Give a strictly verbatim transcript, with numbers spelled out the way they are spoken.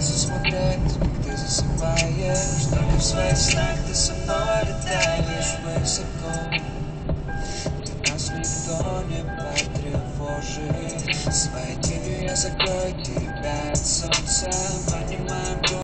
глаза смотрят, как ты засыпаешь. Только в своих снах ты со мной летаешь высоко. Где нас никто не потревожит. Своей тенью я закрою тебя от солнца. Понимаем,